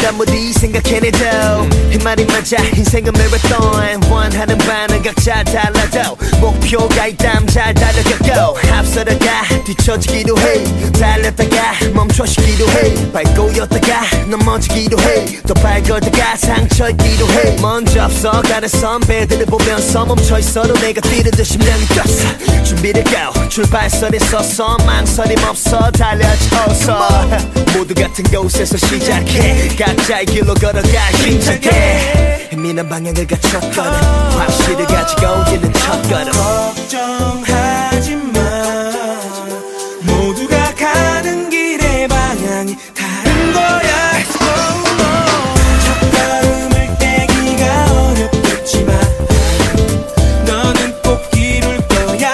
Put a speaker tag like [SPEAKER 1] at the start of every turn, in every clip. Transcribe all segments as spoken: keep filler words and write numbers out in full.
[SPEAKER 1] 아무리 생각해내도 이 말이 맞아 인생은 매라톤 원하는 바는 각자 달라도 목표가 있다면 잘 달려가고 앞서다가 뒤처지기도 해 달렸다가 멈춰쉬기도 해 밟고였다가 넘어지기도 해 또 밟았다가 상처 입기도 해 먼저 앞서가는 선배들을 보면서 멈춰있어도 내가 뛰듯 심장이 뛰었어 준비를 고 출발선에 서서 망설임 없어 달려줘서 모두 같은 곳에서 시작해 각자의 길로 걸어가 힘차게 희미한 방향을 갖췄거든 확실히 가지고 뛰는 첫걸음
[SPEAKER 2] 걱정하지마 모두가 가는 길의 방향이 다른 거야 첫걸음을 떼기가 어렵겠지만 너는 꼭 이룰 거야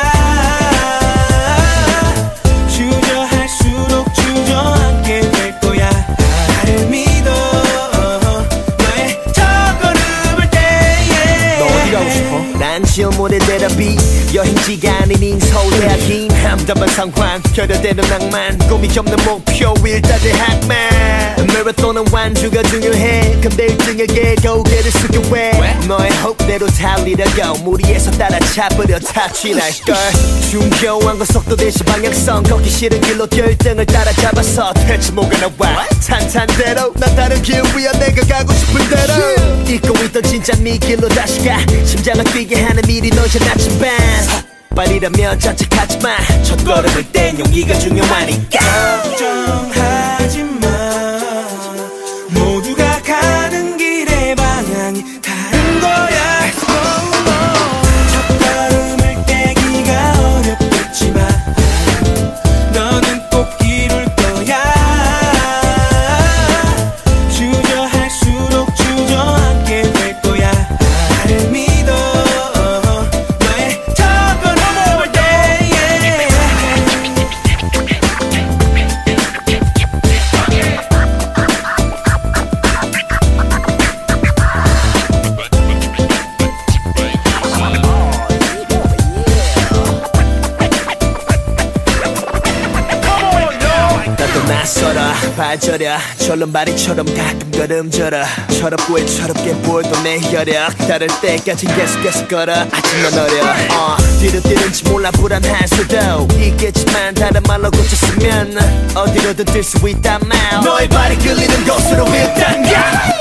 [SPEAKER 2] 주저할수록 주저앉게 될 거야 나를 믿어 너의 첫걸음을 떼
[SPEAKER 1] 너 어디 가고 싶어? 난 시험원의 대답이 여행지가 아닌 인서울대학인 함담한 상황 결여되는 낭만 꿈이 없는 목표 일단의 학만 마라톤은 완주가 중요해 근데 일 등에게 고개를 숙여 왜 너의 호흡대로 달리려고 무리해서 따라잡으려 타취날걸 중요한 건 속도 대신 방향성 걷기 싫은 길로 결등을 따라잡아서 대체 뭐가 나와 탄탄대로 난 다른 길 위에 내가 가고 싶은 대로 잊고 있던 진짜 네 길로 다시 가 심장을 뛰게 하는 미리 너의 나침반 빨리라면 자책하지마 첫걸음을 뗀 용기가 중요하니까
[SPEAKER 2] 걱정하지마 모두가 가는 길의 방향이 다른 거야 첫걸음을 떼기가 어렵겠지만 너는 꼭 이룰 거야 주저할수록 주저앉게 될 거야 나를 믿어 너의 첫걸음을 떼
[SPEAKER 1] 나도 낯설어 발저려 절름발이처럼 가끔 걸음절어 철없고 애처롭게 보여도 내 혈액 다를 때까지 계속해서 걸어 아직 넌 어려 어, 뒤로 뛰는지 몰라 불안할 수도 있겠지만 다른 말로 고쳤으면 어디로든 뛸 수 있단 말 너의 발이 끌리는 곳으로 일단 가